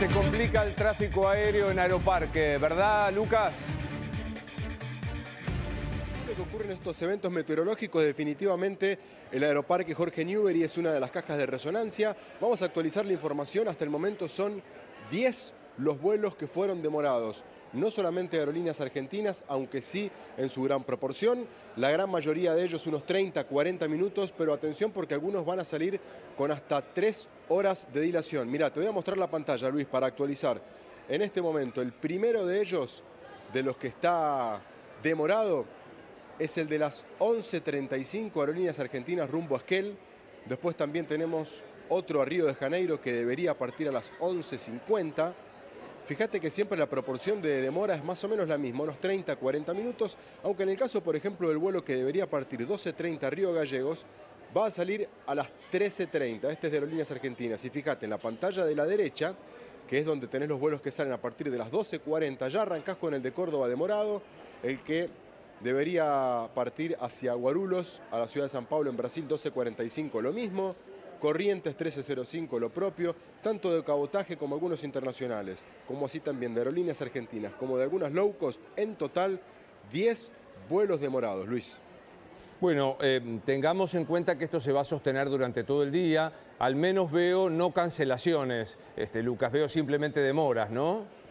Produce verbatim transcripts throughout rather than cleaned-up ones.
Se complica el tráfico aéreo en Aeroparque, ¿verdad, Lucas? Lo que ocurre en estos eventos meteorológicos, definitivamente el Aeroparque Jorge Newbery es una de las cajas de resonancia. Vamos a actualizar la información. Hasta el momento son diez los vuelos que fueron demorados. No solamente aerolíneas argentinas, aunque sí en su gran proporción. La gran mayoría de ellos unos treinta, cuarenta minutos, pero atención porque algunos van a salir con hasta tres horas de dilación. Mira, te voy a mostrar la pantalla, Luis, para actualizar. En este momento, el primero de ellos, de los que está demorado, es el de las once treinta y cinco aerolíneas argentinas rumbo a Esquel. Después también tenemos otro a Río de Janeiro que debería partir a las once cincuenta. Fíjate que siempre la proporción de demora es más o menos la misma, unos treinta, cuarenta minutos, aunque en el caso, por ejemplo, del vuelo que debería partir doce treinta Río Gallegos, va a salir a las trece treinta. Este es de Aerolíneas Argentinas. Y fíjate, en la pantalla de la derecha, que es donde tenés los vuelos que salen a partir de las doce cuarenta, ya arrancás con el de Córdoba demorado, el que debería partir hacia Guarulhos, a la ciudad de San Pablo, en Brasil, doce cuarenta y cinco, lo mismo. Corrientes trece cero cinco, lo propio, tanto de cabotaje como algunos internacionales, como así también de aerolíneas argentinas, como de algunas low cost. En total, diez vuelos demorados, Luis. Bueno, eh, tengamos en cuenta que esto se va a sostener durante todo el día. Al menos veo no cancelaciones, este, Lucas, veo simplemente demoras, ¿no?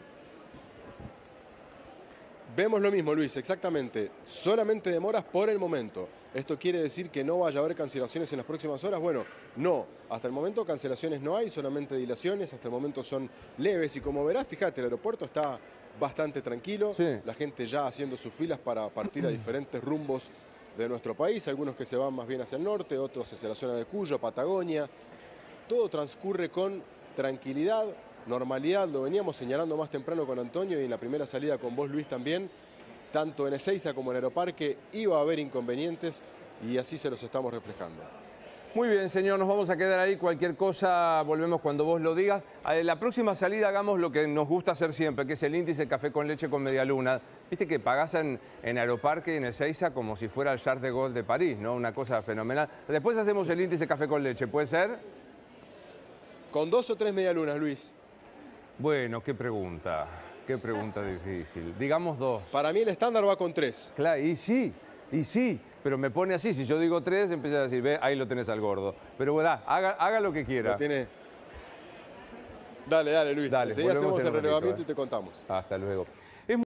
Vemos lo mismo, Luis, exactamente. Solamente demoras por el momento. ¿Esto quiere decir que no vaya a haber cancelaciones en las próximas horas? Bueno, no. Hasta el momento cancelaciones no hay, solamente dilaciones. Hasta el momento son leves y como verás, fíjate, el aeropuerto está bastante tranquilo. Sí. La gente ya haciendo sus filas para partir a diferentes rumbos de nuestro país. Algunos que se van más bien hacia el norte, otros hacia la zona de Cuyo, Patagonia. Todo transcurre con tranquilidad, normalidad. Lo veníamos señalando más temprano con Antonio y en la primera salida con vos, Luis, también. Tanto en Ezeiza como en Aeroparque iba a haber inconvenientes y así se los estamos reflejando. Muy bien, señor, nos vamos a quedar ahí. Cualquier cosa, volvemos cuando vos lo digas. En la próxima salida hagamos lo que nos gusta hacer siempre, que es el índice café con leche con media luna. Viste que pagás en, en Aeroparque y en Ezeiza como si fuera el Charles de Gaulle de París, ¿no? Una cosa fenomenal. Después hacemos sí. el índice café con leche, ¿puede ser? Con dos o tres medialunas, Luis. Bueno, qué pregunta. Qué pregunta difícil. Digamos dos. Para mí el estándar va con tres. Claro, y sí, y sí. Pero me pone así. Si yo digo tres, empieza a decir, ve, ahí lo tenés al gordo. Pero bueno, haga, haga lo que quiera. Lo tiene. Dale, dale, Luis. Dale, Enseguida hacemos el ratito, relevamiento ¿eh? y te contamos. Hasta luego.